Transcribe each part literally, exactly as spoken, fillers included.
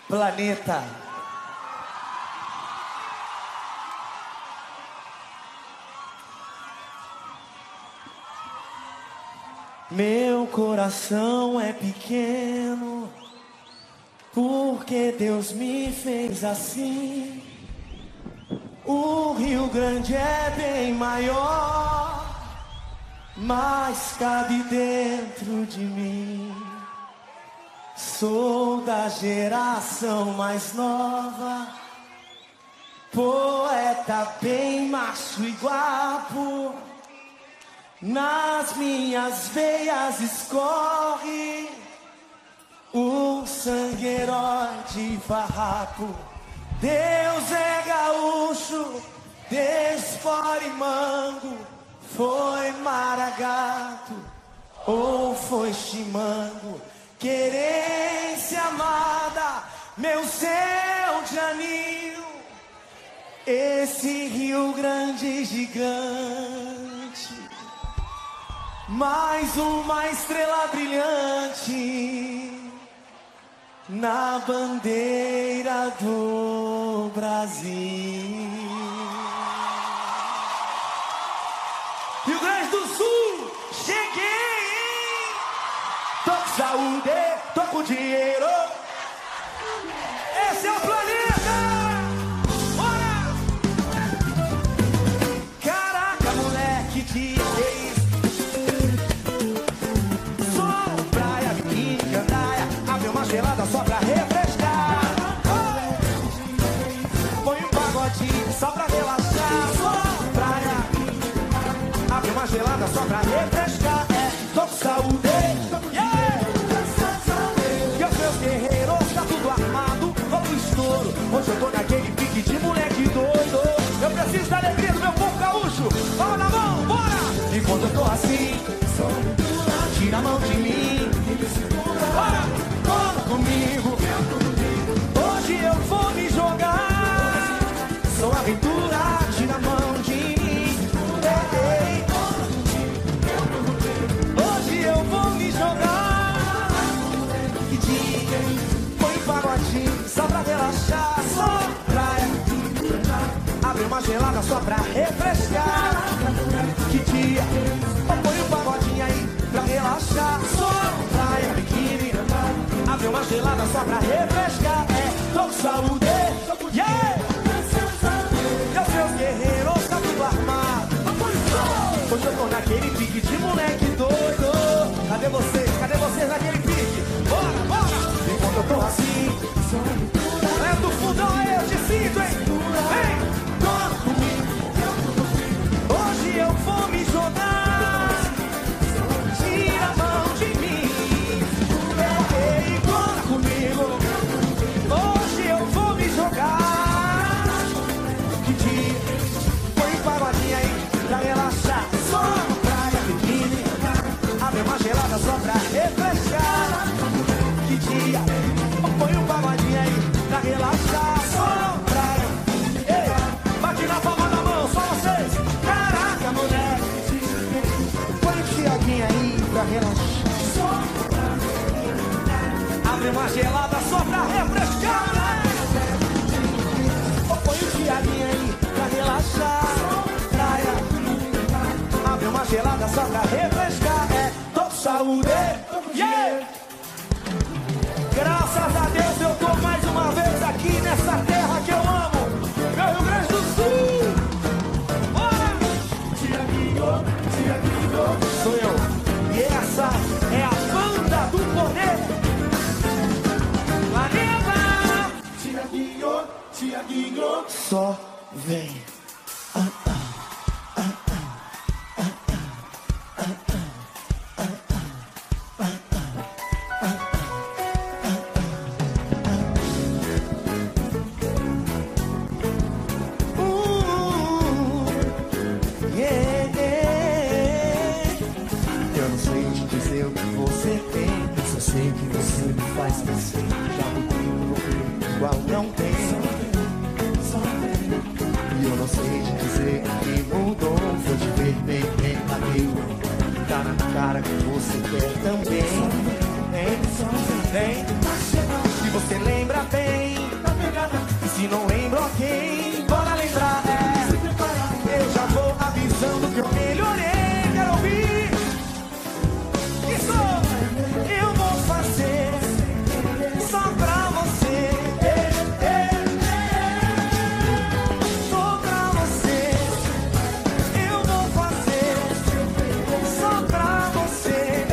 Planeta. Meu coração é pequeno, porque Deus me fez assim. O Rio Grande é bem maior, mas cabe dentro de mim. Sou da geração mais nova, poeta bem macho e guapo. Nas minhas veias escorre o sangue herói de farrapo. Deus é gaúcho, desfora e mango. Foi maragato ou foi chimango? Querência amada, meu céu de anil. Esse Rio Grande gigante, mais uma estrela brilhante na bandeira do Brasil. Rio Grande do Sul, cheguei! Tô com saúde, tô com dinheiro. Esse é o planeta! Bora! Caraca, moleque, de vez. Sol, praia, biquíni, gandaia. Abre uma gelada só pra refrescar. Põe um pagodinho só pra relaxar. Sol, praia, abre uma gelada só pra refrescar. É, tô com saúde. Hoje eu tô naquele pique de moleque doido. Eu preciso da alegria do meu povo gaúcho. Fala na mão, bora! E quando eu tô assim, tira a mão de mim. Bora, cola comigo. Hoje eu vou me jogar. Sou aventura, tira a mão de mim. Ei, ei. Hoje eu vou me jogar. Que dia, põe pagodinho só pra relaxar. Abre uma gelada só pra refrescar. Que dia, eu ponho um pagodinho aí pra relaxar. Só praia, biquíni. Abre uma gelada só pra refrescar. É, tô com saúde, yeah! E os seus guerreiros tá tudo armado. Hoje eu tô naquele pique de moleque doido. Cadê vocês? Cadê vocês naquele pique? Bora, bora! Enquanto eu tô assim, é do fundão aí, eu te sinto, hein? Vem! Hoje eu vou me jogar. Tira a mão de mim. Ei, bora comigo. Hoje eu vou me jogar. Que dia, põe um pagodinho aí pra relaxar. Só praia, biquíni. Abre uma gelada só pra refrescar. Que dia, põe um pagodinho aí pra relaxar. Só praia. Ei, bate na palma da mão, só vocês. Caraca, moleque. Põe o Tiaguinho aí pra relaxar. Abre uma gelada só pra refrescar. Põe o Tiaguinho aí pra relaxar. Praia. Abre uma gelada só pra refrescar. É, tô com saúde, yeah! Graças a Deus eu tô mais uma vez aqui nessa terra que eu amo, meu Rio Grande do Sul. Bora! Tiaguinho, Tiaguinho, sou eu. E essa é a banda do poder. Planeta! Tiaguinho, Tiaguinho, só vem. Ah, ah. Igual não tem. E eu não sei te dizer que mudou. Foi te ver bem, bem, bateu. Tá na cara que você quer também. Hein? Hein? Se você lembra bem. E se não lembra, ok, bora lembrar. É, eu já vou avisando que eu melhorei. Quero ouvir. Isso eu vou fazer só pra você. Só pra você. Eu vou fazer só pra você.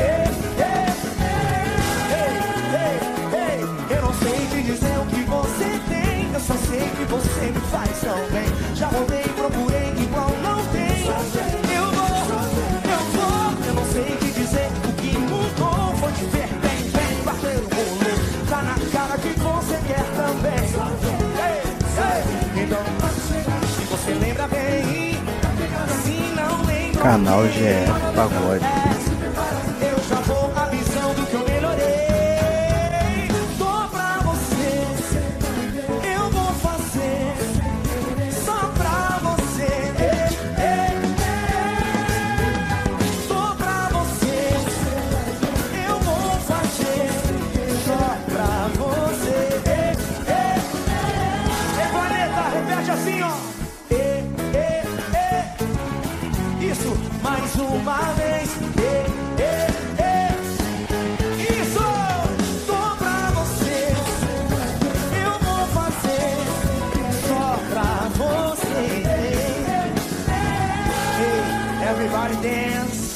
Eu não sei te dizer o que você tem, eu só sei que você me faz tão bem. Já voltei, procurei, igual não tem. Eu vou, eu vou, eu não sei te dizer o que mudou. Foi te ver bem, bem, bater o bolo. Tá na cara que você quer também. Ei, ei, então, se você lembra bem, se não lembra, Canal G F Pagode. eu já vou avisando que eu melhorei. Tô pra você, eu vou fazer só pra você. Tô pra você, eu vou fazer só pra você. Ei, planeta, repete assim, ó. Ei, ei, ei. Isso, mais uma vez. Ei, ei, ei. Isso, tô pra você, eu vou fazer só pra você. Hey, everybody dance.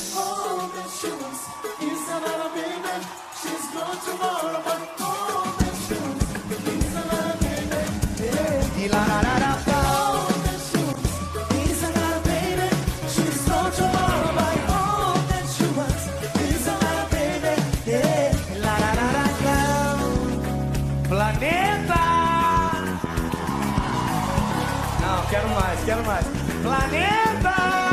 E lá, lá, lá, lá, lá. Planeta! Não, quero mais, quero mais. Planeta!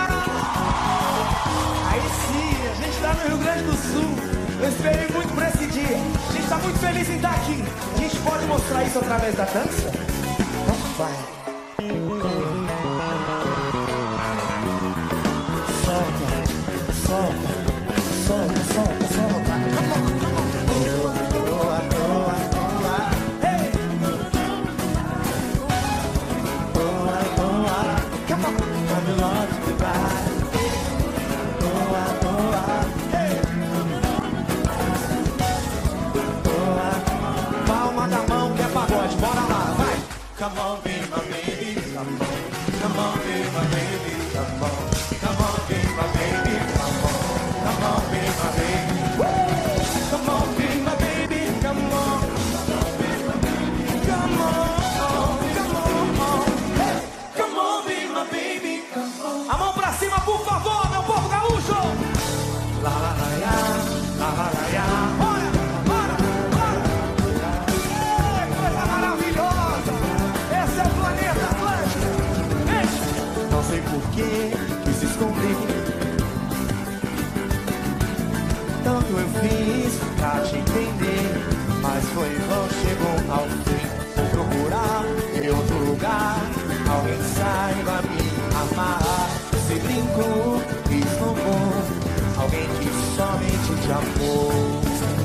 Aí sim, a gente tá no Rio Grande do Sul. Eu esperei muito por esse dia. A gente tá muito feliz em estar aqui. A gente pode mostrar isso através da dança? Então vai. Solta, solta, solta, solta, solta. Palma da mão que é pagode, bora lá, vai! Come on, be my baby, come on. Come on, be my baby, come on. Come on, be my baby, come on. Come on, be my baby. Woo! Come on, be my baby, come on. Come on, come on, hey! Come on, be my baby, come on. A mão pra cima, por favor, meu povo gaúcho! Lá, lá, lá, lá, lá, lá, lá, lá. Bora, bora, bora! Ei, coisa maravilhosa! Esse é o planeta Atlântico! Ei! Não sei por que quis esconder. Tanto eu fiz pra te entender, mas foi vão, chegou ao fim. Vou procurar em outro lugar alguém que saiba me amar. Você brincou, esnobou, alguém que somente te amou.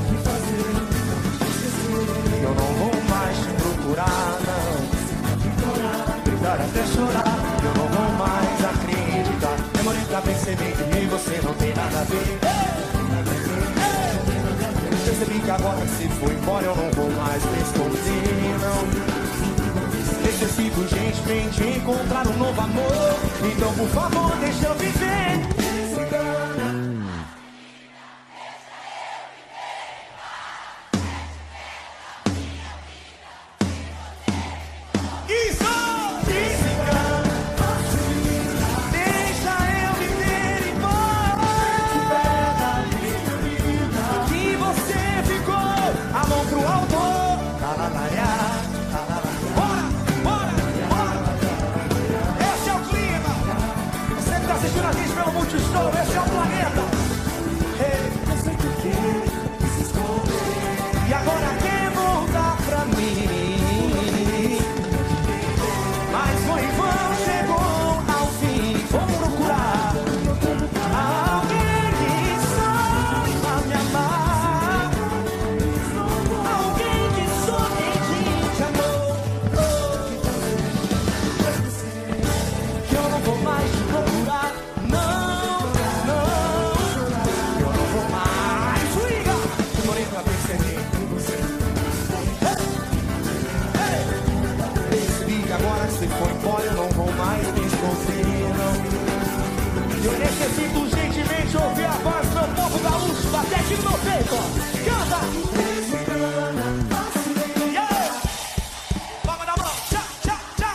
Eu não vou mais te procurar, não. Gritar até chorar, eu não vou mais acreditar. Demorei pra perceber que você não tem nada a ver. Percebi que agora que você foi embora eu não vou mais me esconder, não. Necessito gente pra gente encontrar um novo amor. Então por favor deixa eu viver. Isso! Deixa eu viver embora. Que você ficou a mão pro alto. Bora, bora, bora. Esse é o clima. Você que tá assistindo a gente pelo Multishow. sentindo no peito, ó. Canta! Yeah! Vamos na mão, tchá, tchá, tchá.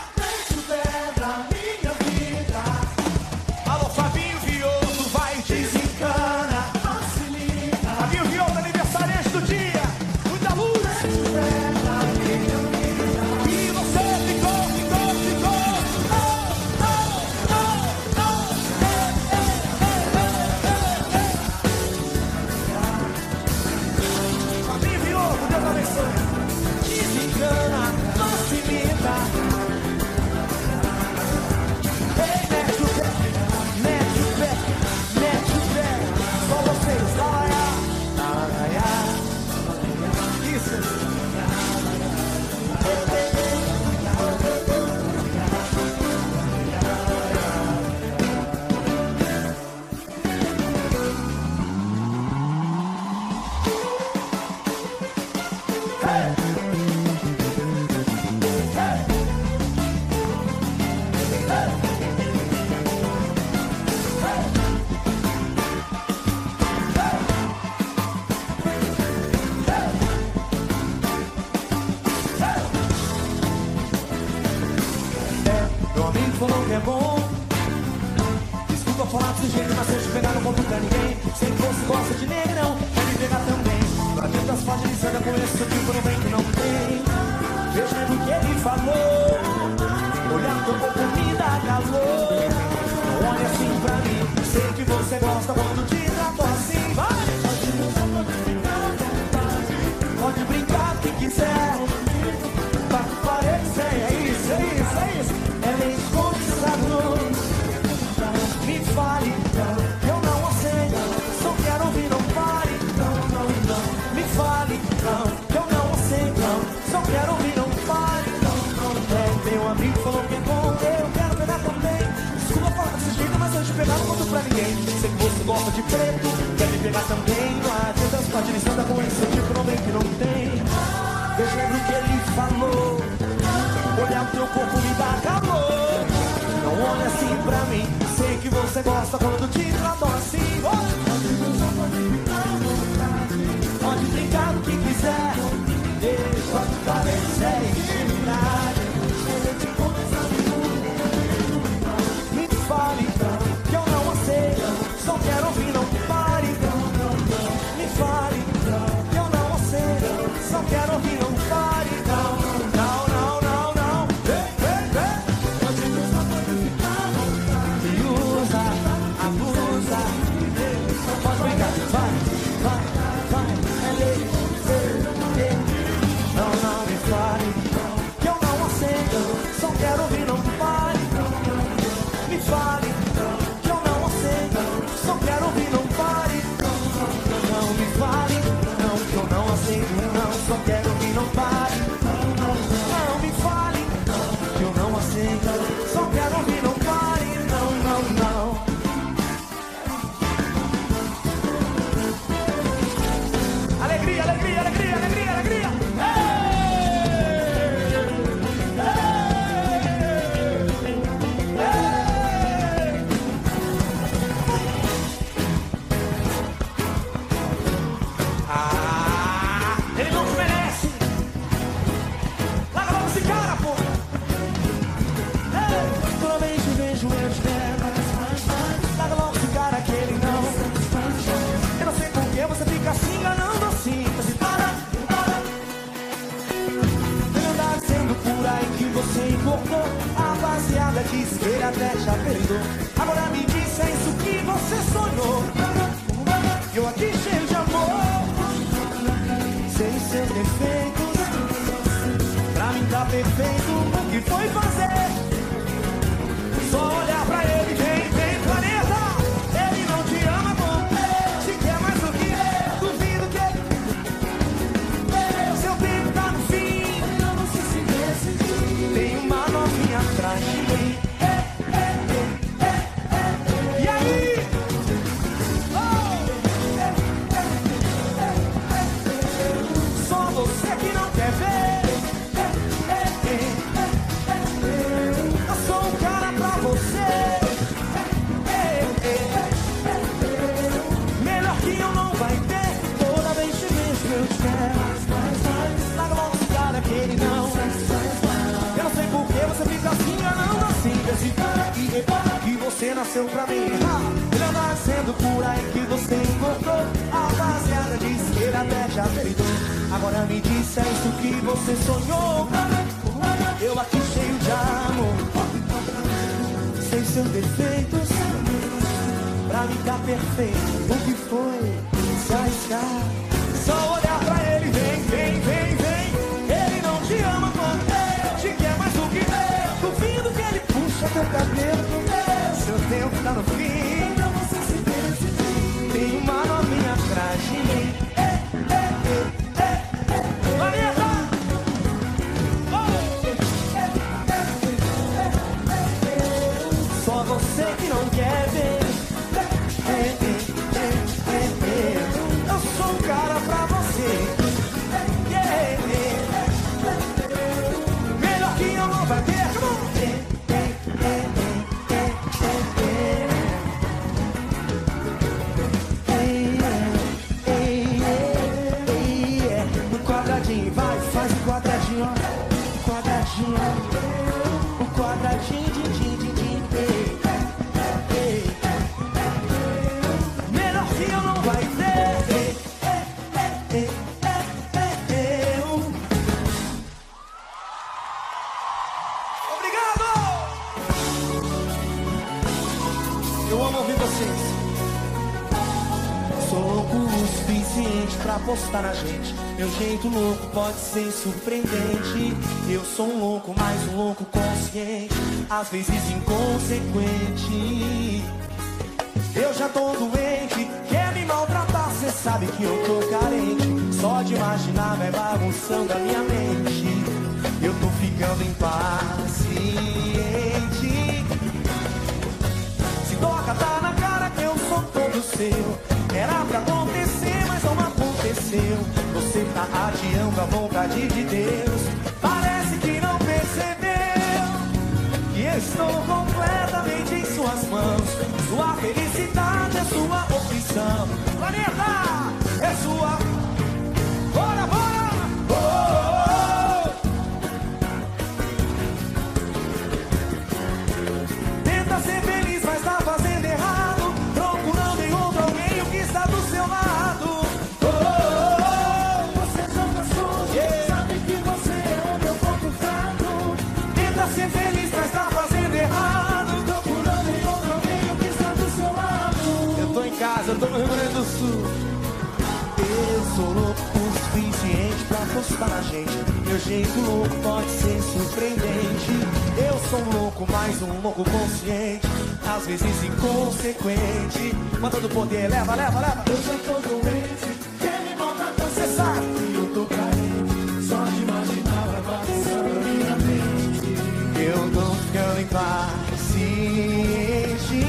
Alô, Fabinho Vioso, vai, desencana. Fabinho Vioso, aniversariante do dia. Muita luz. E você ficou, ficou, ficou. Oh, oh, oh, oh. Eh, eh, eh, eh, eh. Fabinho Vioso, Deus abençoe. Desencana, não se imita. Ei, mete o pé, mete o pé, mete o pé. Só vocês, laia, laia. Isso. Meu amigo falou que é bom. Desculpa falar desse jeito, mas se eu te pegar não conto pra ninguém. Sei que você gosta de negrão, quer me pegar também. Pra dentro das páginas anda com esse tipo, não vem que não tem. Veja do que ele falou. Olhar teu corpo me dá calor. Não olha assim pra mim. Sei que você gosta quando te trato assim. Vai! Pode brincar o que quiser. Bate parede, é isso, é isso, é isso. Ela é incondicional. Me fale, eu não aceito. Só quero ouvir, não pare. Me fale, eu não aceito. Só quero ouvir, não pare. É, meu amigo falou que é bom, eu quero pegar também. Desculpa falar desse jeito, mas eu te pegar não conto pra ninguém. Sei que você gosta de preto, quer me pegar também. Não adianta as páginas anda com esse tipo, não vem que não tem. Veja lembro que ele falou. Olhar o teu corpo me dá calor. Não olha assim pra mim. Sei que você gosta quando te trato assim. Oh! Pode brincar do que quiser. Deixa parecer intimidade. Me fale que eu não aceito. Só quero ouvir, não pare. Me fale que eu não aceito. Só quero ouvir, não pare. Não, não, não, não. Vem, vem, vem. Me usa, abusa. Pode brincar, vai, vai, vai. É lei, lei, lei. Não, não me fale que eu não aceito. Só quero ouvir, não pare. Me fale que eu não aceito. Só quero ouvir, não pare. Não me fale, não, que eu não aceito. Não, só quero ouvir, não pare. Não me fale que eu não aceito. Só quero ouvir, não pare. Não, não, não. Alegria, alegria, alegria, alegria, alegria. Ei! Ei! Ah, ele não te merece. Larga logo esse cara, pô. Ei, toda vez que vejo eu te pego. Larga logo esse cara que ele não. Eu não sei por que você fica assim, enganando assim. Você para, para. Tem andar dizendo por aí que você importou. A rapaziada disse que ele até já perdoou. Agora me diz, é isso que você sonhou. Eu aqui cheio de amor. Sem seus defeitos. Pra mim tá perfeito. O que foi fazer? Só olhar pra ele, vem, vem, planeta. Ele não te ama, bom. Te quer mais do que eu. Duvido que ele. Seu tempo tá no fim. Não se se decidir. Tem uma novinha atrás de mim. E aí? Só você que não quer ver. Eu sou um cara pra você. Melhor que eu não vai ter. nasceu pra mim. Ele anda dizendo por aí que você encontrou a rapaziada de esquerda até já peidou. Agora me diz, é isso que você sonhou? Eu aqui cheio de amor, sem seus defeitos, pra ficar perfeito. O que foi? Se arriscar, só olhar pra ele. Vem, vem, vem, vem. Ele não te ama quando eu te quer mais do que eu. Duvido que ele puxa teu cabelo. Seu tempo tá no fim, então você se decidir. Tem uma novinha atrás de mim. É, é, é, é, é. Marieta! Só você que não quer ver. É, é, é, é, é. Eu sou um cara pra você. É, é, é. Melhor que eu não vai ter. É, é, é, é. No quadradinho, vai, faz o quadradinho, ó. Quadradinho, o quadradinho, din, din, din, din. Melhor que eu não vai ter. Obrigado! Eu amo ouvir vocês. Sou louco o suficiente pra apostar na gente. Meu jeito louco pode ser surpreendente. Eu sou um louco, mas um louco consciente, às vezes inconsequente. Eu já tô doente, quer me maltratar, cê sabe que eu tô carente. Só de imaginar vai bagunçando a minha mente. Eu tô ficando impaciente. Se toca, tá na cara que eu sou todo seu. Era pra acontecer, mas não aconteceu. Você tá adiando a vontade de Deus. Parece que não percebeu que eu estou completamente em suas mãos. Sua felicidade é sua opção. Planeta é sua. Bora, bora! Oh, oh, oh. Tenta ser feliz, mas tá fazendo errado. Procurando em outro alguém o que está do seu lado. Oh, oh, oh. Você joga sujo, yeah. Sabe que você é o meu ponto fraco. Tenta ser feliz, mas tá fazendo errado. Procurando em outro alguém o que está do seu lado. Eu tô em casa, eu tô no Rio Grande do Sul. Eu sou louco o suficiente pra apostar na gente. Meu jeito louco pode ser surpreendente. Eu sou um louco, mas um louco consciente, às vezes inconsequente. Manda do poder, leva, leva, leva. Eu já tô doente, quer me maltratar, cê sabe que eu tô carente. Só de imaginar vai bagunçando a minha mente. Eu tô ficando impaciente.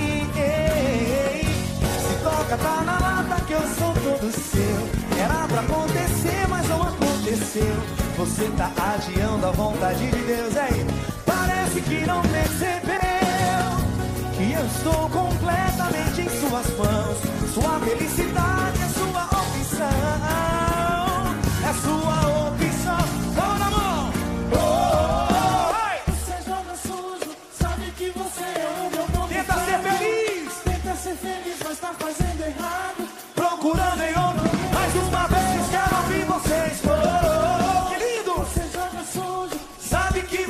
Se toca, tá na lata que eu sou todo seu. Era pra acontecer, mas não aconteceu. Você tá adiando a vontade de Deus, aí. Parece que não percebeu que eu estou completamente em suas mãos. Sua felicidade é sua opção. É sua opção. Mão na mão. Oh, oh, oh. Você joga sujo, sabe que você é o meu ponto. Tenta ser feliz. Tenta ser feliz, mas tá fazendo errado. Procurando em outro. Mais uma vez quero ouvir vocês. Oh, oh, oh. Que lindo. Você joga sujo, sabe que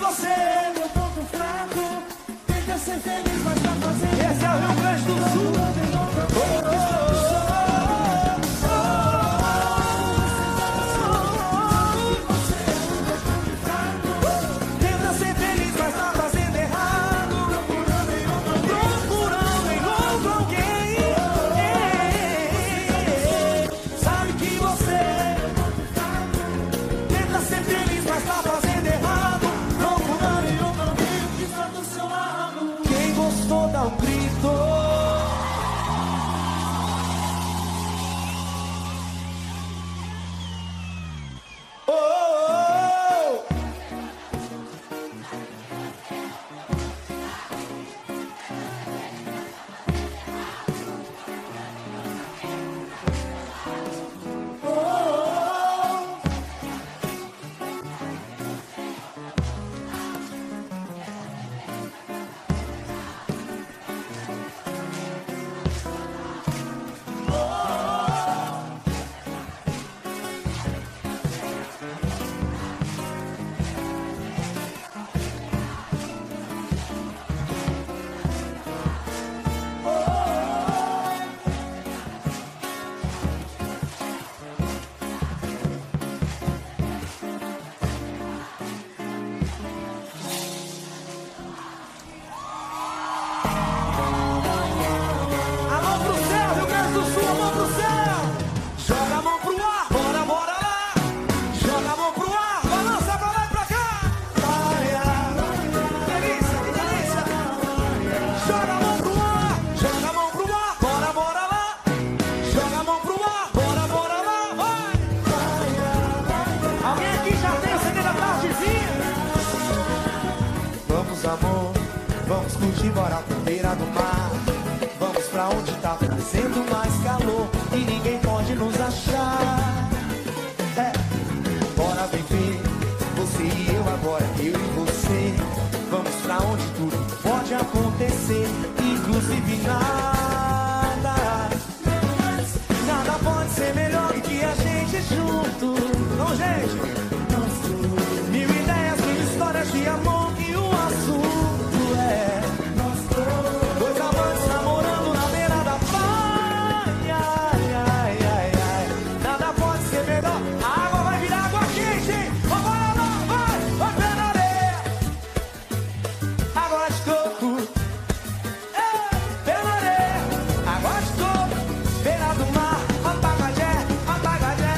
amor, vamos curtir, bora pra beira do mar. Vamos pra onde tá fazendo mais calor e ninguém pode nos achar. É, bora viver, você e eu agora, eu e você. Vamos pra onde tudo pode acontecer, inclusive nada. Nada pode ser melhor do que a gente junto. Não, gente? Mil ideias, mil histórias de amor e o assunto é dois amantes namorando na beira da praia. Ai, ai, ai, ai. Nada pode ser melhor. A água vai virar água quente, hein? Vamos lá, vai, vai pé na areia. Água de coco, é, pé na areia. Água de coco, beira do mar, apagajé, apagajé.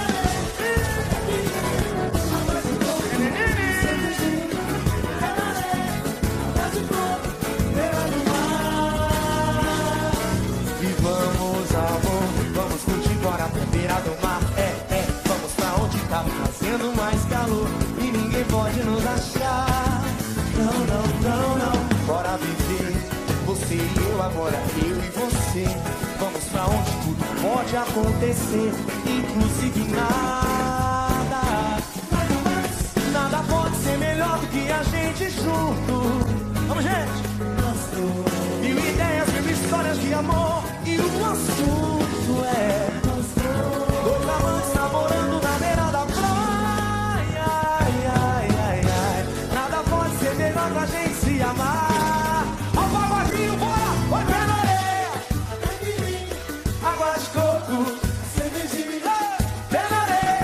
Beira do mar, é, é, vamos pra onde tá fazendo mais calor e ninguém pode nos achar. Não, não, não, não, bora viver, você e eu agora, eu e você. Vamos pra onde tudo pode acontecer, inclusive nada. Nada pode ser melhor do que a gente junto. Vamos, gente! Mil ideias, mil histórias de amor e o assunto é dois amantes namorando na beira da praia. Ai, ai, ai, ai. Nada pode ser melhor pra gente se amar. Ó o pagodinho, bora, vai pé na areia. Água de coco, cervejinha, pé na areia.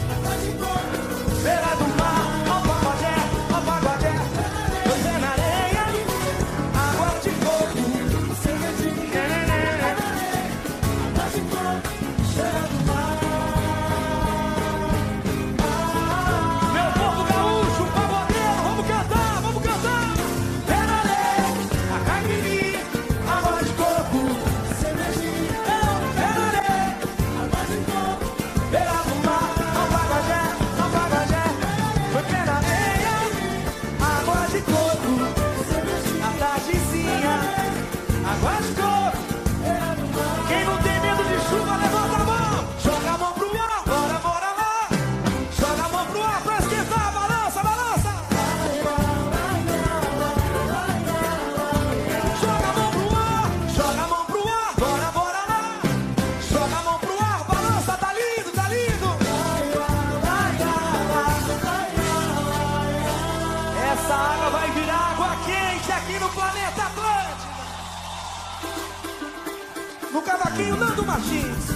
Beira do mar, ó o pagodé, ó o pagodé. Dois pé na areia. Água de coco, cervejinha, água de coco, beira do mar. No cavaquinho, Nando Martins.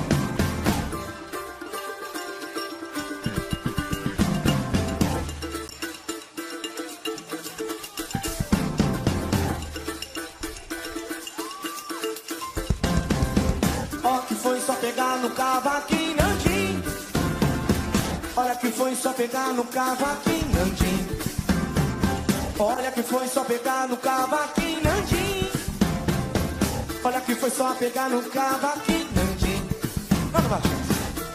Ó que foi só pegar no cavaquinho, Nandim. Olha que foi só pegar no cavaquinho, Nandim. Olha que foi só pegar no cavaquinho, Nandim. Olha que foi só pegar no cavaquinho, Nandim. Manda baixo.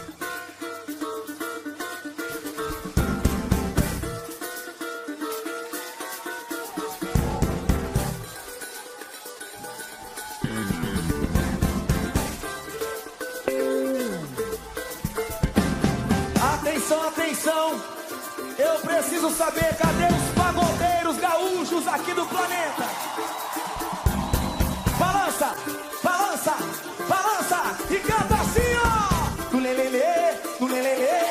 Atenção, atenção. Eu preciso saber cadê os pagodeiros gaúchos aqui do planeta. Balança, balança, balança e canta assim, ó. No lelele, no lelele.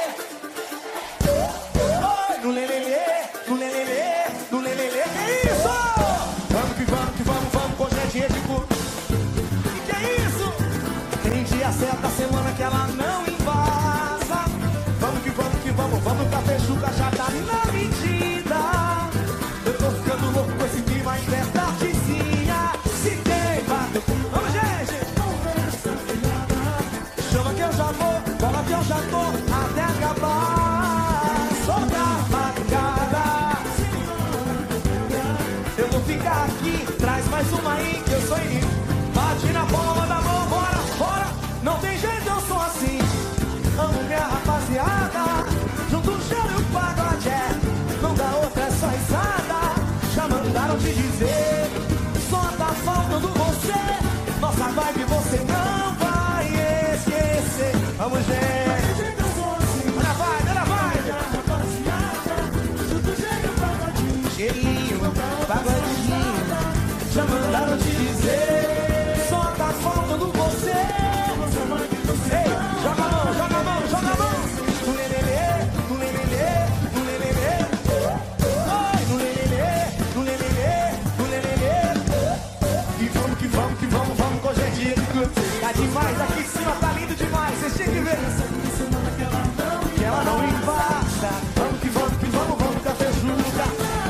Oi, no lelele, no lelele, no lelele. Que isso? Vamos que vamos, que vamos, vamos com gente ético. Que é isso? Tem dia certo da semana que ela não invasa. Vamos que vamos, que vamos, vamos que a Fechuca já tá na medida. Eu tô ficando louco com esse clima em festa artezinha. Se tem, bateu. Vamos, gente! quero te dizer, só tá faltando você. Ei, joga a mão, joga a mão, joga a mão. No lelelê, no lelelê, no lelelê. Oi, no lelelê, no lelelê, no lelelê. E vamos que vamos, que vamos, vamos com a gente. Tá demais, aqui em cima tá lindo demais, vocês tinham que ver. Que ela não empata. Vamos que vamos, que vamos, vamos com a feijuca.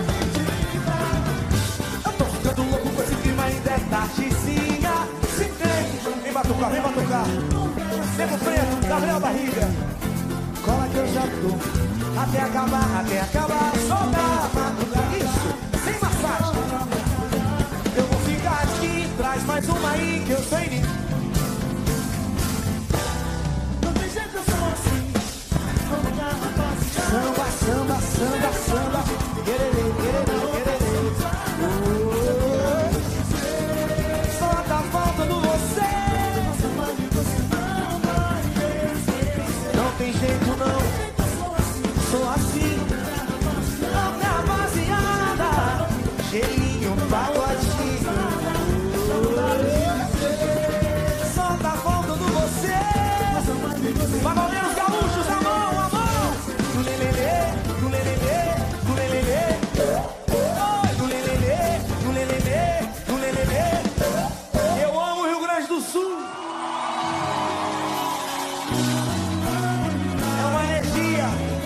Eu tô ficando louco com esse clima, ainda é tardezinha. Se tem, vem batucar, vem batucar. Tempo preto, Gabriel Barriga. Cola que eu já tô, até acabar, até acabar. Solta a madrugada, isso, sem massagem. Eu vou ficar aqui, traz mais uma aí que eu sei nem. Samba, samba, samba, samba. Quererê, quererê, quererê. Oh, só tá faltando você. Não tem jeito não, sou assim. Outra rapaziada, gelinho, pagodinho. Só tá faltando você. Pagodeiros gaúchos, a mão, a mão. No lelelê, no lelelê, no lelelê. Oi, no lelelê, no lelelê, no lelelê. Eu amo o Rio Grande do Sul. É uma energia.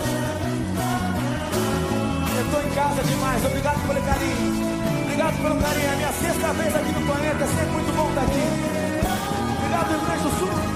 Eu tô em casa demais. Obrigado pelo carinho. Obrigado pelo carinho. É a minha sexta vez aqui no planeta. É sempre muito bom estar aqui. Obrigado, Rio Grande do Sul.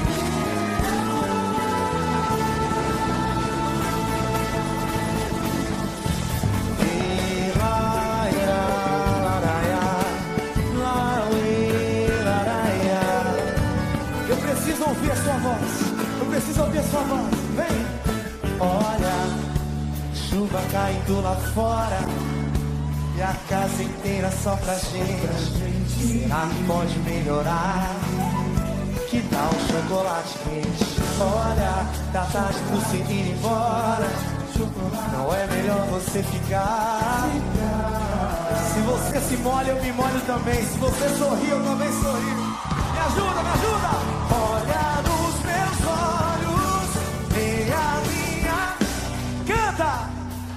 Eu preciso ouvir a sua voz. Eu preciso ouvir a sua voz. Vem. Olha, chuva caindo lá fora e a casa inteira só pra gente. Será que pode melhorar? Que tal um chocolate quente? Olha, tá tarde pra você ir embora. Não é melhor você ficar? Se você se molha, eu me molho também. Se você sorri, eu também sorrio. Me ajuda, me ajuda! Olha nos meus olhos, vê a minha. Canta!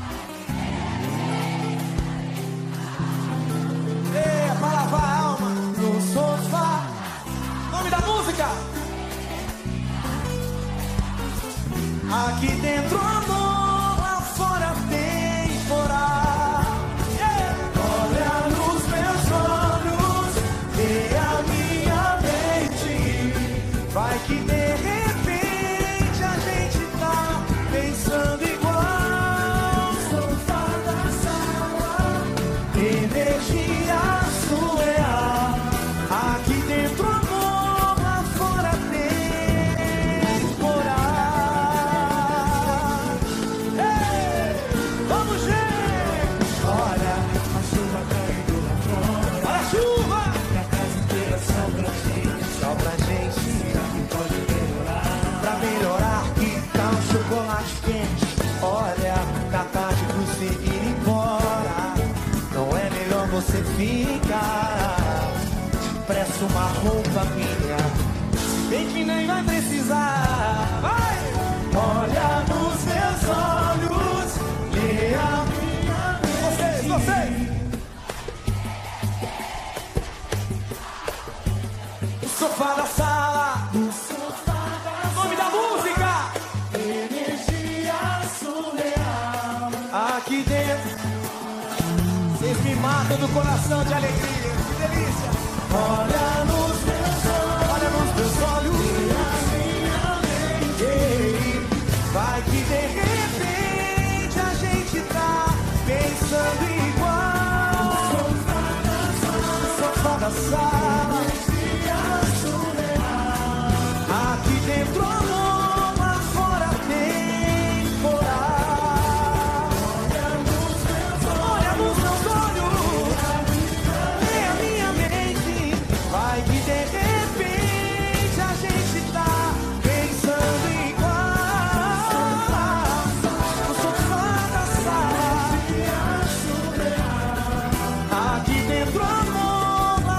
É, pra lavar a alma no sofá. Nome da música! Aqui dentro amor, lá fora temporal. Yeah. Olha nos meus olhos, vê a minha mente. Vai que de repente a gente tá pensando igual. Sofá da sala, energia surreal. Aqui dentro amor, lá fora temporal. Ei, vamos, gente! Olha a chuva caindo lá fora. Olha a chuva! E a casa inteira só pra gente. Só pra gente. Pode melhorar. Pra melhorar, que tal um chocolate quente? Olha, tá tarde pra você ir embora. Não é melhor você ficar? Te presto uma roupa minha, se bem que nem vai precisar. Vai! Olha nos meus olhos, lê a minha mente. Vocês, vocês! O sofá da sala, o sofá da nome da música! Energia surreal. Aqui dentro, vocês me matam do coração de alegria. Que delícia! Olha nos meus olhos, olha nos meus olhos. Ei, vai que de repente a gente tá pensando igual. O sofá da sala, aqui dentro amor, lá fora temporal. Olha nos meus olhos, vê a minha mente. Vai que de repente a gente tá pensando igual. O sofá da sala, aqui dentro amor,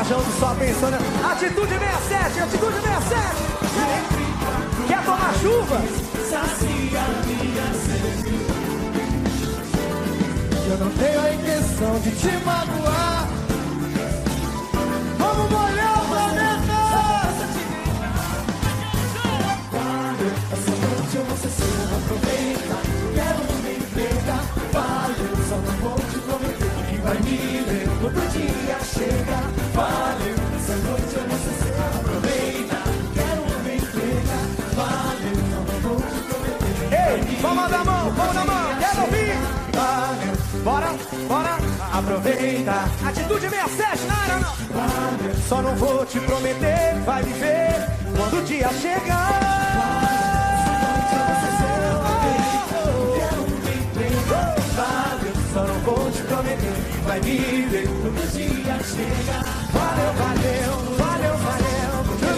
viajando, só pensando. Atitude sessenta e sete, atitude sessenta e sete. Quer tomar chuva? Sacia minha sede. Eu não tenho a intenção de te magoar. Vamos molhar o planeta. Essa noite eu vou ser seu, aproveita. Quero me entregar. Valeu, só não vou te prometer que vai me ver quando o dia chega. Valeu, essa noite eu vou ser seu, aproveita. Quero me entregar. Valeu, só não vou te prometer. Ei, vamos dar mão, vamos dar mão. Quero ouvir. Valeu, bora, bora. Aproveita. Atitude sessenta e sete, não era não. Valeu, só não vou te prometer, vai me ver quando o dia chegar. Só não vou te prometer, vai me ver quando o dia chega. Valeu, valeu, valeu, valeu.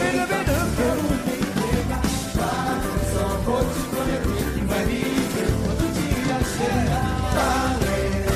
Só não vou te prometer, vai me ver quando o dia chega. Valeu.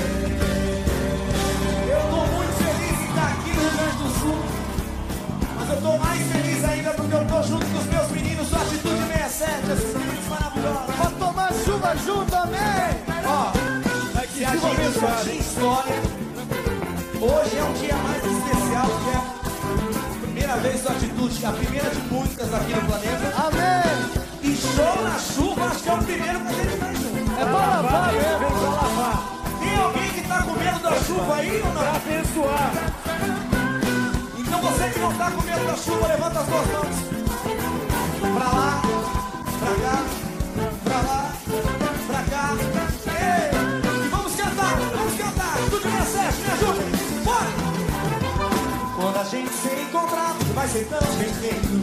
Eu tô muito feliz em estar aqui no Rio Grande do Sul, mas eu tô mais feliz ainda porque eu tô junto com os meus meninos do Atitude sessenta e sete, esses meninos maravilhosos. Vou tomar chuva junto, amém. Ó, se a gente só tinha história, hoje é um dia mais especial, porque é a primeira vez do Atitude, a primeira de muitas aqui no planeta. Amém. E show na chuva, acho que é o primeiro que a gente faz junto. É pra lavar, vem, né? vem pra lavar. Tem alguém que tá com medo da chuva aí ou não? Pra abençoar. Então você que não tá com medo da chuva, levanta as duas mãos. Pra lá, pra cá, pra lá, pra cá. Ei! E vamos cantar, vamos cantar. Tudo sessenta e sete, me ajude. Bora! Quando a gente se encontrar, vai ser tão bem feito.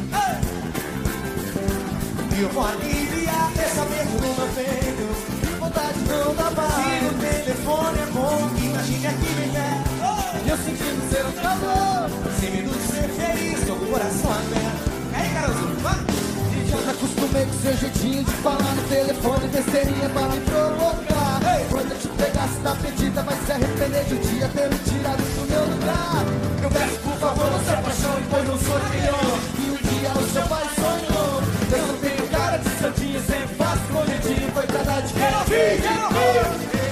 E eu vou aliviar pensamento no meu peito. Vontade não dá mais. Se o telefone é bom, imagine aqui bem perto. Eu sentindo seu calor. Sem medo de ser feliz, tô com o coração aberto. E aí, garoto, vai! Já me acostumei com seu jeitinho de falar no telefone, besteirinha pra me provocar. Ei. Quando eu te pegasse na pedida, vai se arrepender de um dia ter me tirado do meu lugar. Eu peço por favor, não se apaixone, pois não sou melhor. E um dia o seu pai sonhou. Eu não tenho cara de santinho, sempre faço com jeitinho, coitada de quem. Quero ouvir, quero ouvir!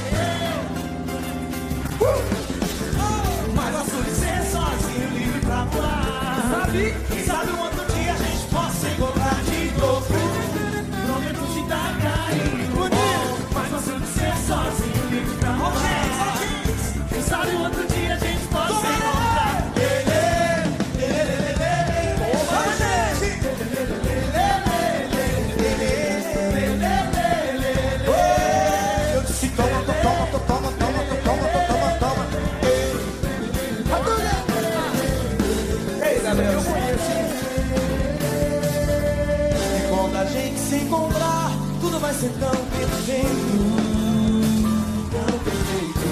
Uh! Mas gosto de ser sozinho, livre pra voar. Sabe? Quem sabe um outro dia a gente possa se encontrar de novo. Prometo te dar carinho. Mas gosto de ser sozinho, livre pra voar. Quem sabe um outro dia a gente possa se encontrar. Eu disse toma, toma, toma, toma, toma, toma, toma, toma. Ei, Gabriel, eu conheço. E quando a gente se encontrar, tudo vai ser tão perfeito. Tão perfeito.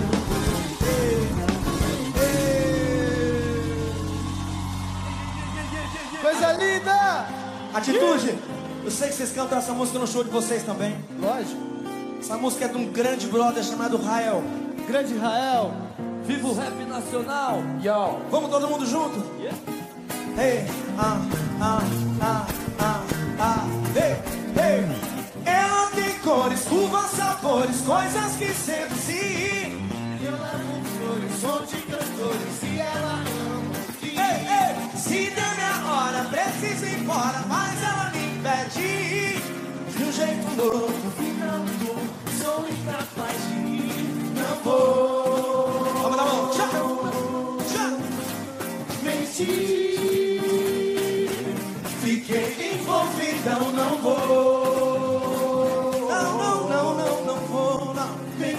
Coisa linda! Atitude! Eu sei que vocês cantam essa música no show de vocês também. Lógico. Essa música é de um grande brother chamado Rael. Grande Israel. Viva o rap nacional! Yo. Vamos todo mundo junto? Yeah. Hey, ah, ah, ah, ah, ah, hey, hey. Ela tem cores, curvas, sabores, coisas que seduzem. Eu levo flores, som de cantores e ela ama. Ei, ei, se der minha hora, preciso ir embora, mas ela me impede. De um jeito novo, Não vou, sou incapaz de ir. Não vou. vamos dar mão, tchau, tchau. Mentir. Fiquei envolvidão, não vou. Não, não, não, não, não vou, não.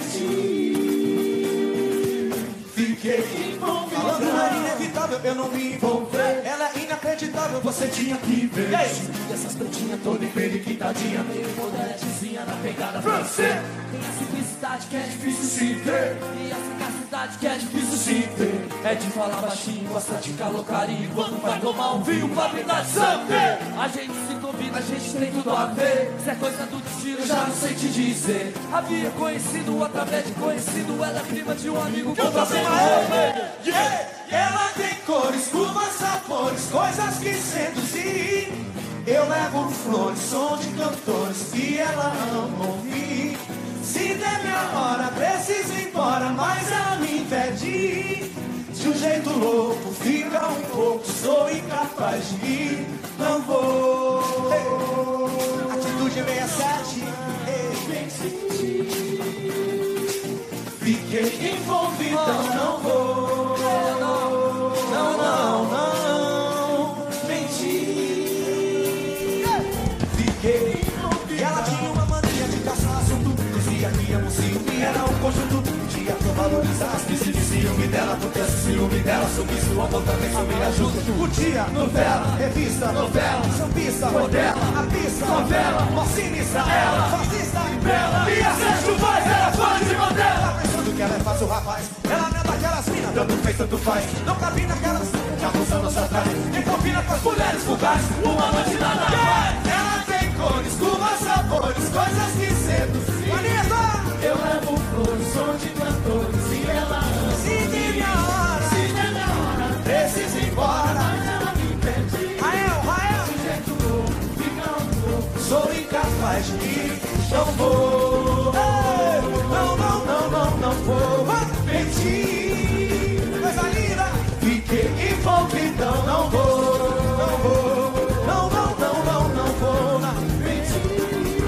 Mentir. Fiquei Falando envolvidão. era inevitável, eu não me envolver. Ela é inacreditável, você tinha que ver. E essas pretinhas toda emperiquitadinha, meio modetezinha na pegada francesa. Tem a simplicidade que é difícil Se ver, e a sagacidade que é difícil se ver. É de falar baixinho, gosta de calor carinho. Quando vai tomar um vinho pra brindar de sangue, a gente se ouvindo, a gente tem tudo a ver. Se é coisa do destino, já não sei te dizer. Havia conhecido, através de conhecido, ela é prima de um amigo que eu tô sem yeah. Ela tem cores, curvas, sabores, coisas que seduzir. Eu levo flores, som de cantores que ela ama ouvir. Se der minha hora, preciso ir embora, mas ela me impede. De um jeito louco, fica um pouco, sou incapaz de ir, não vou. Hey. Atitude sessenta e sete, hey. Fiquei envolvido, não vou. Não, não, não, menti. Fiquei envolvido. E ela tinha uma mania de caçar assunto. Dizia que amo ciúme, era um conjunto. Um dia que eu valorizasse esse ciúme dela, porque esse ciúme dela subisse o amor também subia junto. Curtia, novela, revista, novela, sambista, modela, artista, novela, mocinista, ela, fascista e bela. Bia Sérgio Vaz era fã de modela. Pensando que ela é fácil, rapaz, ela não é daquelas minas, tanto fez, tanto faz. Não cabe naquelas que abusam nossa trás. Quem combina com as mulheres fugazes, uma noite nada faz. Ela tem cores, curvas, sabores, coisas que seduzem. Vanessa! Eu levo flores, som de cantores e ela ama. Se der minha hora, se der minha hora, preciso ir embora, mas ela me impede. Rael, Rael, de jeito louco, fica um pouco, sou incapaz de ir, não vou. Ei, não, não, não, não, não vou mentir. Coisa linda, fiquei envolvidão, não vou, não vou. Não, não, não, não, não vou mentir.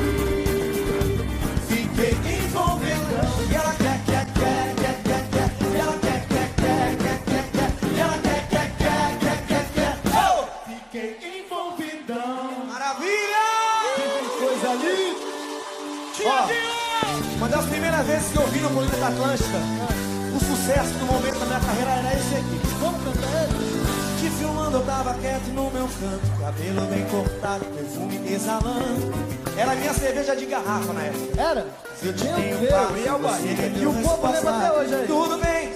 Fiquei envolvidão. E ela quer, quer, quer, quer, quer, quer. E ela quer, quer, quer, quer, quer, quer. E ela quer, quer, quer, quer, quer, quer. Oh! Fiquei envolvidão. Maravilha! Que coisa linda! Ó, uma das primeiras vezes que eu vi no Movimento Atlântica, o sucesso do momento da minha carreira era esse aqui. Vamos cantar ele? Te filmando, eu tava quieto no meu canto, cabelo bem cortado, perfume exalando. Era minha cerveja de garrafa na época. Era? Eu te Meu tenho Deus. pago e ao barriga. E o povo lembra até hoje aí. Tudo bem.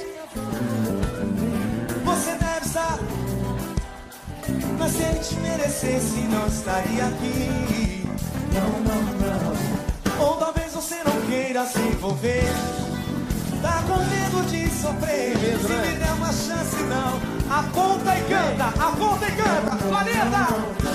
Você deve estar. Mas se ele te merecesse, não estaria aqui. Não, não, não. Ou talvez você não queira se envolver. Tá com medo de sofrer. Medo, se né? me der uma chance, não. Aponta e canta, aponta e canta. Planeta!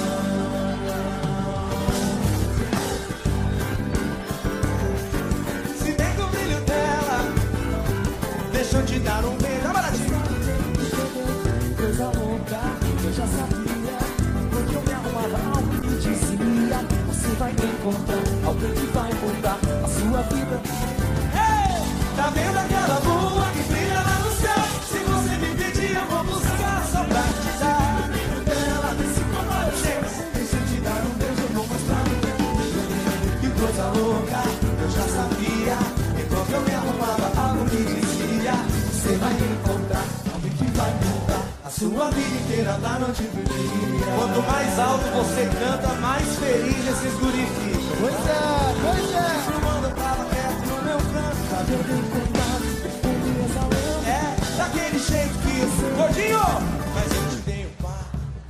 Se vem com o brilho dela, deixa eu te dar um beijo. Vai, baratinho. Coisa louca, eu já sabia. Porque eu me arrumava algo e dizia: você vai encontrar alguém que vai mudar a sua vida. Hey! Tá vendo aquela lua que brilha lá no céu? Se você me pedir, eu vou buscar só pra te dar. O brilho dela, se compareceu. Deixa eu te dar um beijo, eu vou mostrar o teu. Que coisa louca, eu já sabia. Enquanto eu me arrumava, algo me dizia: você vai encontrar alguém que vai mudar a sua vida inteira da noite pro dia. Quanto mais alto você canta, mais feliz esses guri ficam. Pois é, pois é. Quando eu tava quieto no meu canto, cabelo bem cortado, perfume exalando. É, daquele jeito que eu sou gordinho, mas eu te tenho pá.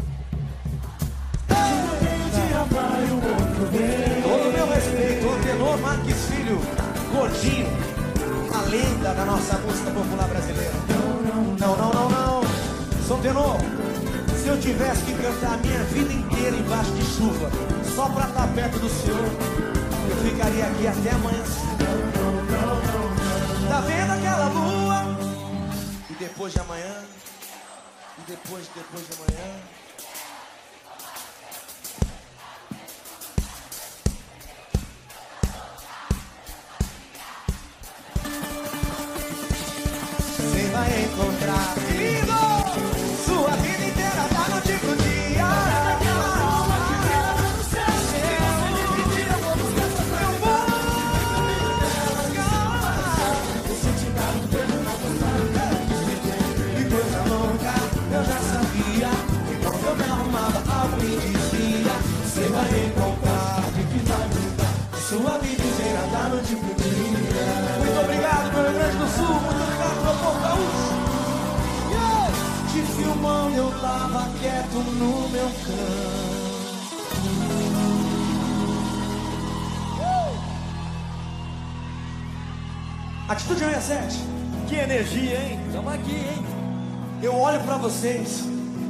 Um tenho de amar e o outro vem. Todo meu respeito, o tenor Marques Filho, gordinho, a lenda da nossa música popular brasileira. Não, não, não, não. Sou tenor. Se eu tivesse que cantar a minha vida inteira embaixo de chuva, só pra estar perto do Senhor, eu ficaria aqui até amanhã. Tá vendo aquela lua? E depois de amanhã? E depois, depois de amanhã? Você vai encontrar, querido, sua vida inteira da noite pro dia. Eu já sabia, enquanto eu me arrumava, algo me dizia: você vai encontrar o que vai mudar a sua vida inteira da noite pro dia. Muito obrigado, meu Rio Grande do Sul, muito obrigado, meu povo gaúcho. Yeah! Te filmando, eu tava quieto no meu canto. Atitude sessenta e sete. Que energia, hein? Tamo aqui, hein? Eu olho pra vocês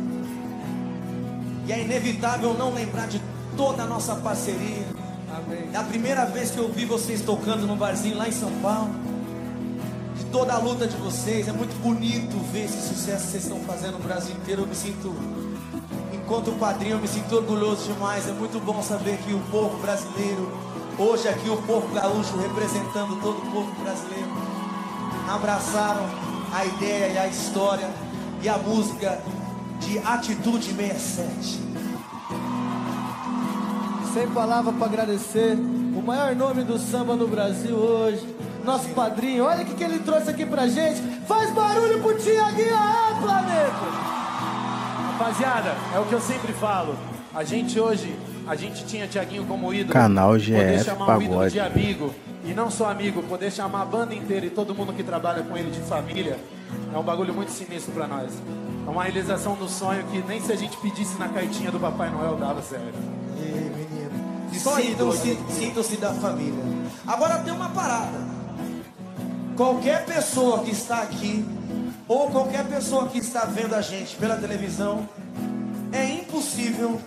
e é inevitável não lembrar de toda a nossa parceria. Amém. É a primeira vez que eu vi vocês tocando no barzinho lá em São Paulo. De toda a luta de vocês. É muito bonito ver esse sucesso que vocês estão fazendo no Brasil inteiro. Eu me sinto, enquanto padrinho, eu me sinto orgulhoso demais. É muito bom saber que o povo brasileiro, hoje aqui o povo gaúcho representando todo o povo brasileiro, abraçaram a ideia e a história e a música de Atitude sessenta e sete. Sem palavra para agradecer o maior nome do samba no Brasil hoje, nosso padrinho. Olha o que, que ele trouxe aqui pra gente. Faz barulho pro Tiaguinho, ah, planeta! Rapaziada, é o que eu sempre falo. A gente hoje, a gente tinha Tiaguinho como ídolo. Canal G F poder chamar um ídolo Pagode. de amigo. E não só amigo, poder chamar a banda inteira e todo mundo que trabalha com ele de família. É um bagulho muito sinistro pra nós. É uma realização do sonho que nem se a gente pedisse na cartinha do Papai Noel dava certo. Sintam-se sintam-se da família. Agora tem uma parada. Qualquer pessoa que está aqui, ou qualquer pessoa que está vendo a gente pela televisão, é impossível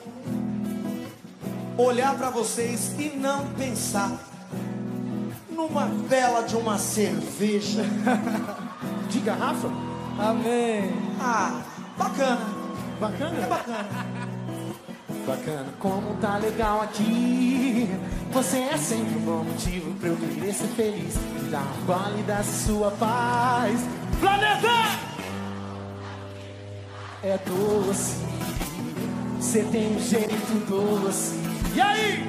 olhar para vocês e não pensar numa bela de uma cerveja. De garrafa? Amém. Ah, bacana. Bacana? É bacana. Bacana. Como tá legal aqui. Você é sempre um bom motivo pra eu querer ser feliz e dar qualidade à sua paz. Planeta! É doce. Você tem um jeito doce. E aí?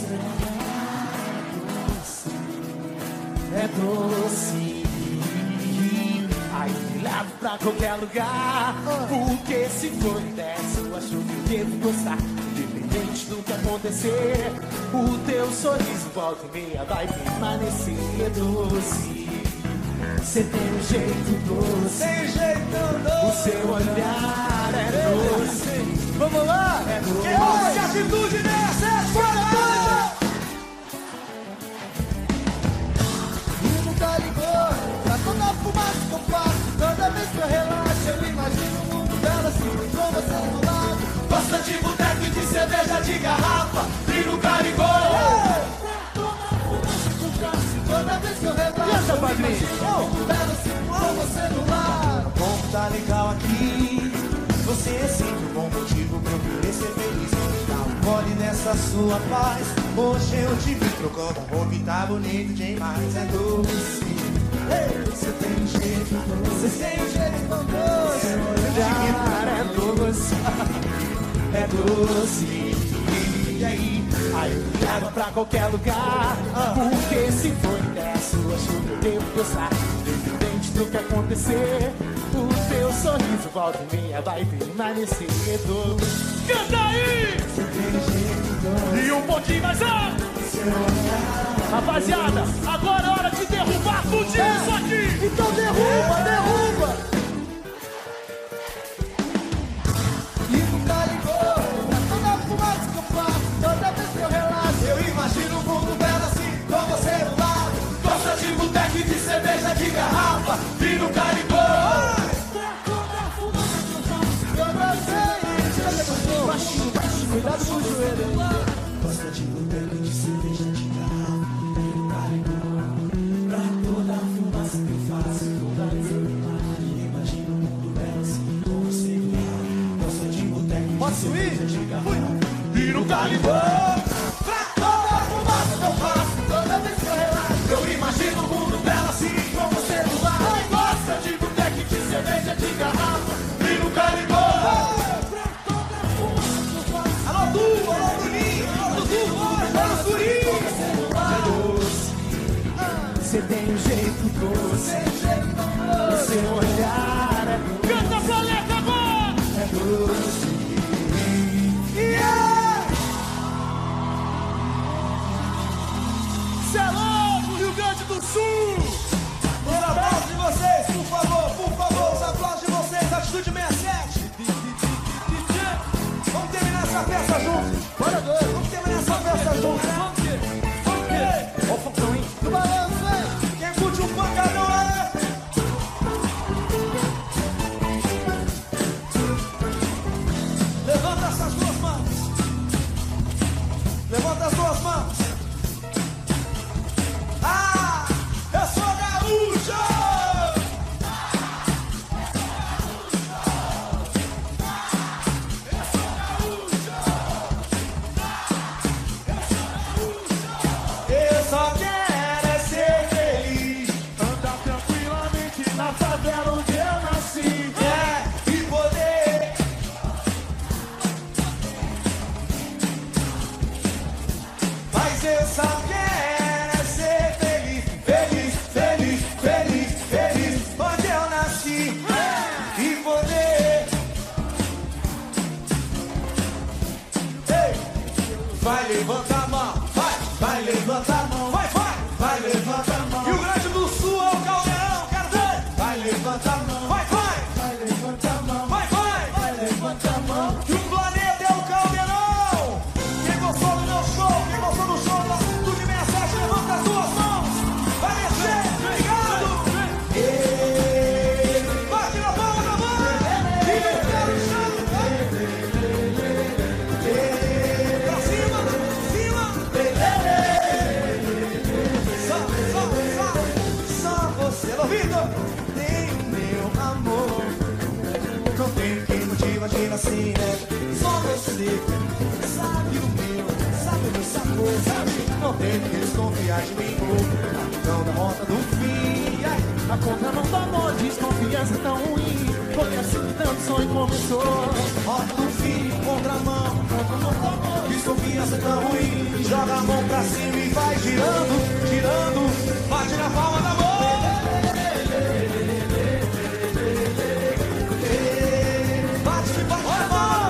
É doce. Aí me levo pra qualquer lugar. Porque se for dessa, eu acho que eu devo gostar. Independente do que acontecer, o teu sorriso volta e meia vai permanecer doce. Você tem um jeito doce. Tem jeito doce. O seu olhar é doce. Vamos lá? É doce. Que doce atitude sessenta e sete. Bora, E nunca ligou pra toda a fumaça que eu faço. Toda vez que eu relaxo, eu imagino um mundo belo assim, com você do lado. Gosta de boteco e de cerveja de garrafa e no carigol. Toda vez que eu relaxo, eu imagino um mundo belo assim, com você do lado. Como tá legal aqui. Você é sempre um bom motivo pra eu querer ser feliz. Dá um gole nessa sua paz. Hoje eu te vi trocando a roupa e tá bonito demais. É doce. Você tem um jeito doce. Você tem um jeito tão doce. Olhar é doce. É doce. E aí? Aí me leva pra qualquer lugar. Porque se for dessa, eu acho que eu devo gostar. Independente do que acontecer, o teu sorriso volta e meia vai permanecer doce. Canta aí! E um pouquinho mais alto! Rapaziada, agora é hora de derrubar tudo isso aqui! Então derruba, derruba! E nunca ligou pra toda a fumaça que eu faço. Toda vez que eu relaxo, Eu imagino um mundo belo assim, com você do lado. Gosta de boteco e de cerveja de garrafa e no carigol. eu não sei. Chega no show. Baixinho, baixinho, Cuidado com o joelho aí. Gosta de boteco e de cerveja de garrafa e no carigol. Pra toda a fumaça que eu faço, toda vez que eu imagino um mundo belo assim, com você do lado. Gosta de boteco e de cerveja de garrafa e no carigol. Pra toda a fumaça que eu faço, Toda vez que eu relaxo, eu imagino um mundo belo assim, com você do lado. Gosta de boteco e de cerveja de garrafa e no carigol. Alô, Du, alô, Bruninho, alô, Dudu, alô, Surinho. você tem um jeito doce. O seu olhar é doce. Canta planeta agora! É doce. Yeah! na favela onde eu nasci. É, e poder. Mas eu só quero ser feliz, feliz, feliz, feliz, feliz, onde eu nasci. E poder. Ei, vai levantar a mão, vai, vai levantar a mão, vai, vai, vai levantar a mão. Rio Grande do Sul é o Caldeirão, quero ver. Vai levantar a mão, vai, vai, Vai levantar a mão, vai, vai. vai levantar a mão. Que o planeta é o Caldeirão. Quem gostou do meu show, quem gostou do show da Atitude sessenta e sete, levanta as duas mãos. Vai descer, obrigado. Ei, bate na palma da mão. E eu quero o chão. Ei, pra cima, cima. Só, só, só, só você, ouvido. Tem o meu amor. Não tem quem motiva a gente assim, né? Só você sabe o meu, sabe o meu sabor, sabe? Não tem que desconfiar de mim, não da rota do fim. Ai, A conta não tá boa, desconfiança tão ruim. Porque assim tanto sonho começou. rota do fim, contramão, desconfiança tão ruim. Joga a mão pra cima e vai girando, girando, bate na palma da mão. Bate de palma da mão.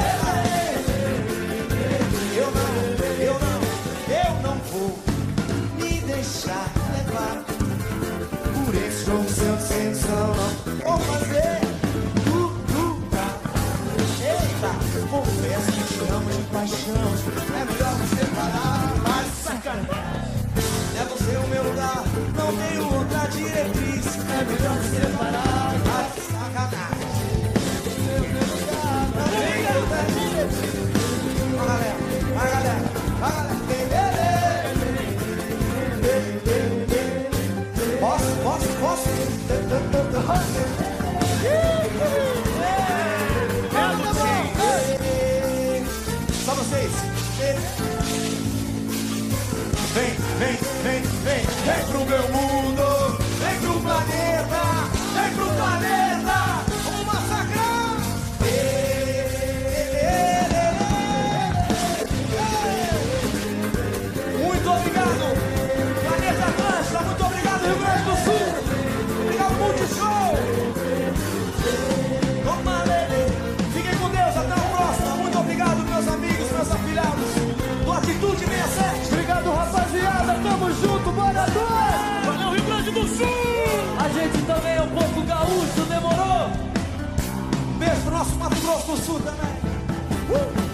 Eu não, eu não, eu não vou me deixar levar por esse jogo sem sensação, não. Vou fazer tudo pra. Eita, confesso que te amo de paixão. É melhor me separar. Mas sacanagem, é você o meu lugar. Não tenho outra diretriz. É melhor me separar. Mas sacanagem, é o meu lugar. Não tenho outra diretriz. Vai galera, vai galera, vai galera. Posso, posso, posso? Só vocês. Vem, vem, vem, vem, vem pro meu mundo, vem pro planeta, vem pro planeta, vamos massacrar. Muito obrigado, Planeta Atlântica, muito obrigado, Rio Grande do Sul, obrigado, Multishow. Toma, Lele. Fiquem com Deus, até a próxima. Muito obrigado, meus amigos, meus afilhados do Atitude sessenta e sete. Obrigado, rapaziada, tamo junto, bora dois! Valeu, Rio Grande do Sul! A gente também é um pouco gaúcho, demorou? Um beijo pro nosso Mato Grosso do Sul também. Uh!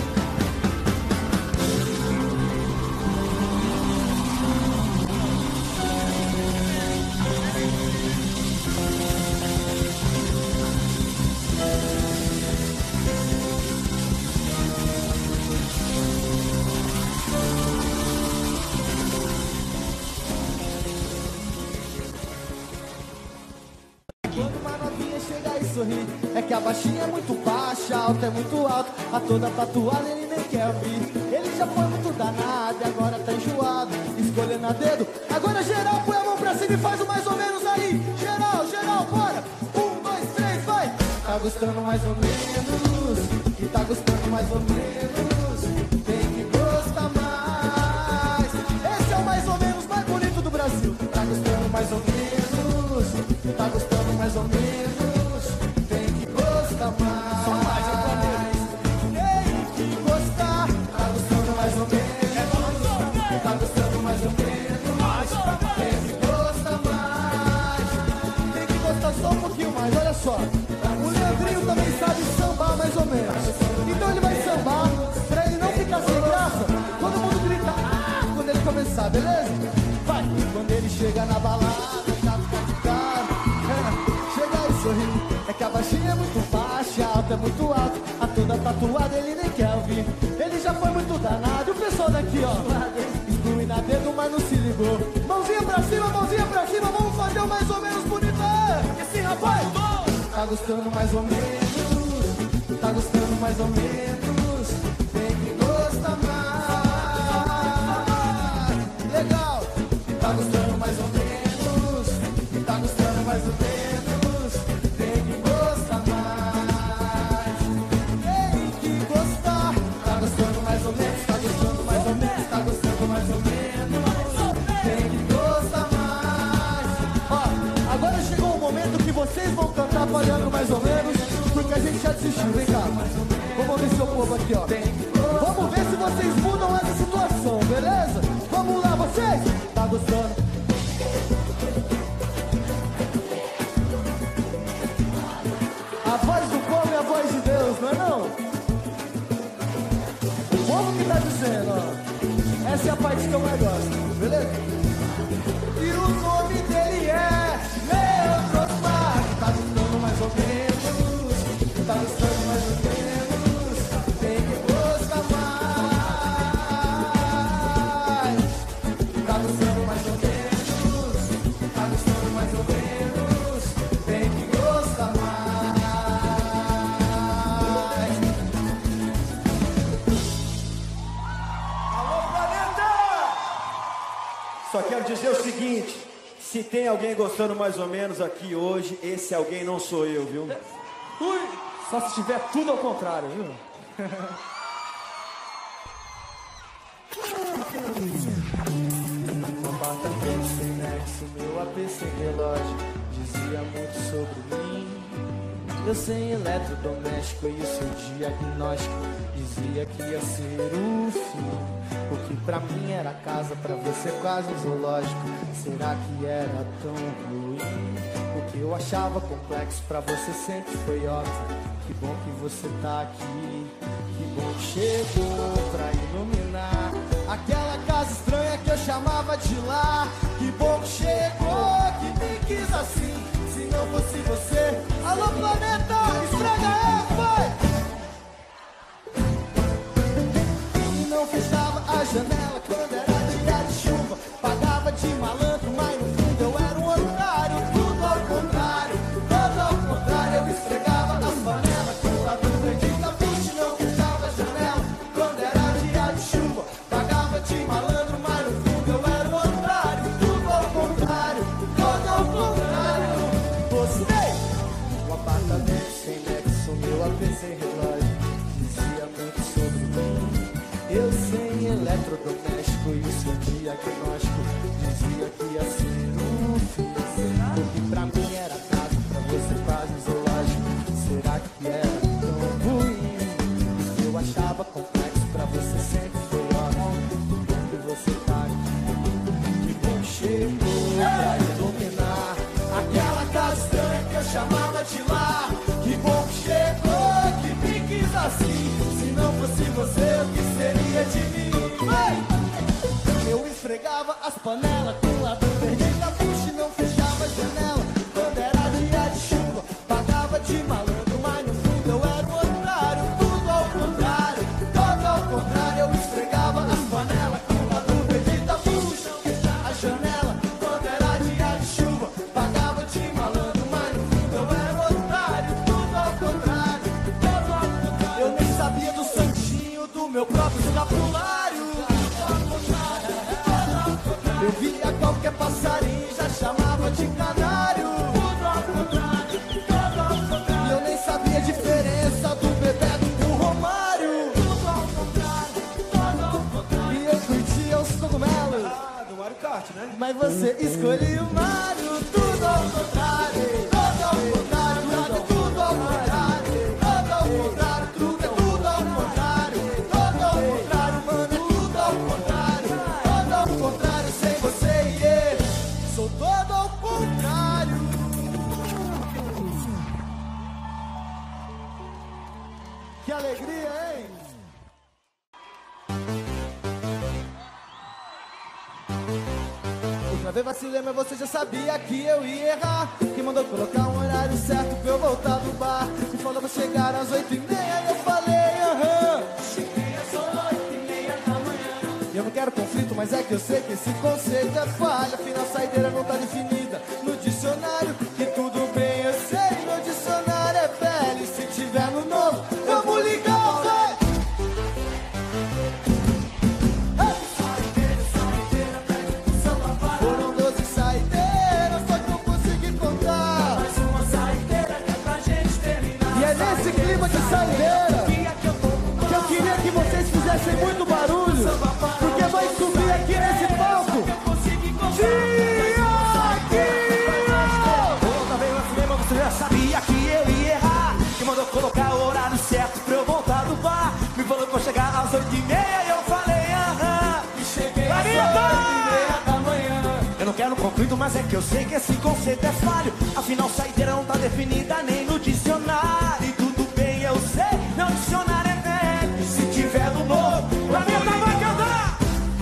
Quando uma novinha chega e sorri, é que a baixinha é muito baixa, a alta é muito alta, a toda tatuada ele nem quer ouvir. Ele já foi muito danado e agora tá enjoado, escolhendo a dedo. Agora geral, põe a mão pra cima e faz o mais ou menos aí. Geral, geral, bora! Um, dois, três, vai! Tá gostando mais ou menos, e tá gostando mais ou menos, tem que gostar mais. Esse é o mais ou menos mais bonito do Brasil. Tá gostando mais ou menos, tá gostando mais ou menos, tem que gostar mais. Tem que gostar, tá gostando mais ou menos, tá gostando mais ou menos, tem que gostar mais. Tem que gostar só um pouquinho mais, olha só. O Leandrinho também sabe sambar mais ou menos, então ele vai sambar pra ele não ficar sem graça. Todo mundo grita ah quando ele começar, beleza? Vai! Quando ele chega na balada, tá ficando caro. Chega e sorri, é que a baixinha é muito baixa, a alta é muito alta, a toda tatuada ele nem quer ouvir. Ele já foi muito danado, e o pessoal daqui ó, exclui na dedo, mas não se ligou. Mãozinha pra cima, mãozinha pra cima, vamos fazer o mais ou menos bonito. Esse rapaz, tá gostando mais ou menos, tá gostando mais ou menos, tem que gostar mais. Legal, tá gostando mais ou menos, tá gostando mais ou menos. mais ou menos, porque a gente já desistiu, vem cá. Vamos ver seu povo aqui, ó. Vamos ver se vocês mudam essa situação, beleza? Vamos lá, vocês! Tá gostando? A voz do povo é a voz de Deus, não é não? O povo que tá dizendo, ó. Essa é a parte que eu mais gosto, beleza? E o nome dele é Leandro Osmar. Tá gostando mais ou menos, tá gostando mais ou menos, tem que gostar mais. Tá gostando mais ou menos, tá gostando mais ou menos, tem que gostar mais. Alô, planeta! Só quero dizer o seguinte, se tem alguém gostando mais ou menos aqui hoje, esse alguém não sou eu, viu? Ui, só se tiver tudo ao contrário, viu? Uma apartamento sem nexo, meu A P sem relógio, dizia muito sobre mim. Eu sem eletrodoméstico e o seu diagnóstico dizia que ia ser o fim. O que pra mim era casa, pra você quase um zoológico. Será que era tão ruim? O que eu achava complexo pra você sempre foi óbvio. Que bom que você tá aqui, que bom que chegou pra iluminar aquela casa estranha que eu chamava de lá. Que bom que chegou, que me quis assim. Se não fosse você, alô planeta, estraga é, vai! E não fechava a janela quando era dia de chuva. Pagava de malandro, mas no fundo eu era um otário. Tudo ao contrário, tudo ao contrário. Eu esfregava as panelas com a dúvida de capuche. Não fechava a janela quando era dia de chuva. Pagava de malandro, mas no fundo eu era um otário. Tudo ao contrário, tudo ao contrário. Gostei! O apartamento sem nexo, meu A P sem relógio, dizia muito sobre mim. Eu sem eletrodoméstico e o seu diagnóstico dizia que ia ser um fim. Porque pra mim era casa, pra você quase um zoológico. Será que era tão ruim? Eu achava complexo, pra você sempre foi ótimo. Que você tá aqui, que bom chegou pra iluminar aquela casa estranha que eu chamava de lá. Que bom que chegou, que me quis assim. Se não fosse você, o que seria de mim? Ei! Eu esfregava as panelas com lado verde e capuche. Não fechava a janela quando era dia de chuva. Pagava de malandro, mas no fundo eu era um otário. Tudo ao contrário, tudo ao contrário. Eu esfregava as panelas com lado verde e capuche. Não fechava a janela quando era dia de chuva. Pagava de malandro, mas no fundo eu era um otário. Tudo ao contrário, tudo ao contrário. Eu nem sabia do santinho do meu próprio escapulário. Eu via qualquer passarinho e já chamava de canário. E eu nem sabia a diferença do Bebeto pro Romário. E eu curtia os cogumelos. Ah, do Mario Kart, né? Mas você escolheu o Mário. Tudo ao contrário, tudo ao contrário, tudo é tudo ao contrário, tudo ao contrário, tudo é tudo ao contrário, tudo ao contrário, mano, é tudo ao contrário, tudo ao contrário, sem você e eu, sou todo ao contrário. Que alegria, hein? Outra vez vacilei, mas você já sabia que eu ia errar. Que mandou colocar um horário certo pra eu voltar do bar. Me falou pra chegar às oito e meia e eu falei, aham. Cheguei às oito e meia da manhã. Eu não quero conflito, mas é que eu sei que esse conceito é falha. Afinal, saideira não tá definida no dicionário. Que tudo bem, eu sei, meu dicionário é velho. E se tiver no novo, vamos ligar o velho. Foram doze saideiras, só que eu consegui contar. Mais uma saideira que é pra gente terminar. E é nesse clima de saideira que eu queria que vocês fizessem muito barulho, porque vai subir aqui nesse palco Tiaguinho! Outra vez eu falei, mas você já sabia que eu ia das oito e meia eu falei aham. E cheguei às Planeta! oito e meia da manhã. Eu não quero conflito, mas é que eu sei que esse conceito é falho. Afinal, saideira não tá definida nem no dicionário. E tudo bem, eu sei, meu dicionário é velho. E se tiver no novo, Planeta vai cantar.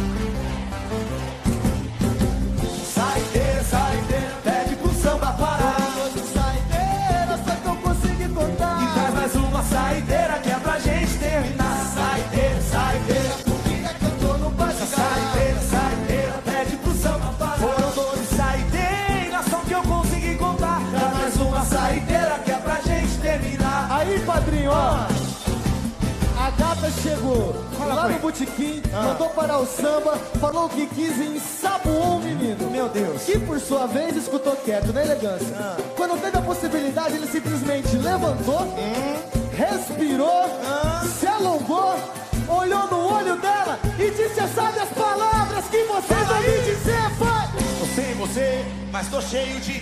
Saideira, saideira, Pede pro samba parar. saideira, só que eu consegui contar. E traz mais uma saideira que é pra gente terminar. Saideira, saideira, comigo é que eu tô no banco. Saideira, saideira, pede pro samba parar. Foram doze saideiras, só que eu consegui contar. Traz mais uma saideira que é pra gente terminar. Aí, padrinho, ó. A gata chegou Fala lá com no ele. botequim, mandou parar o samba, falou o que quis e ensaboou o menino. Meu Deus. Que por sua vez escutou quieto, na elegância. Quando teve a possibilidade, ele simplesmente levantou, respirou, se alongou, olhou no olho dela e disse as sábias palavras que vocês Fala devem aí. dizer, pai. Tô sem você, mas tô cheio de...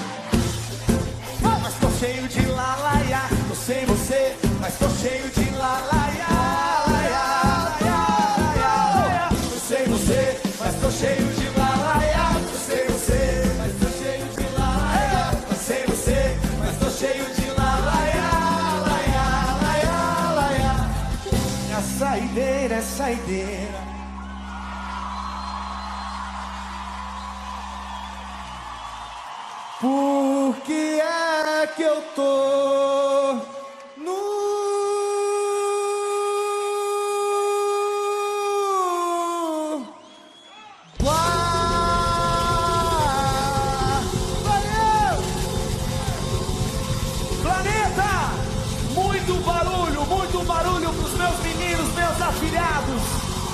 Mas tô cheio de lalaiá. Tô sem você, mas tô cheio de lalaiá. Laiá, laiá, laiá. Tô sem você, mas tô cheio de lalaiá. Tô sem você, mas tô cheio de lalaiá. Tô sem você, mas tô cheio de lalaiá. Laiá, laiá, laiá. A saideira é saideira. Por que é que eu tô no bar? Valeu! Planeta! Muito barulho, muito barulho pros meus meninos, meus afilhados.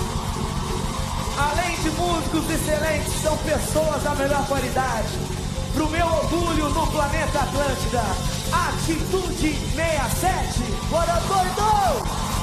Além de músicos excelentes, são pessoas da melhor qualidade. Pro meu orgulho no planeta Atlântida, Atitude sessenta e sete. Bora, doido!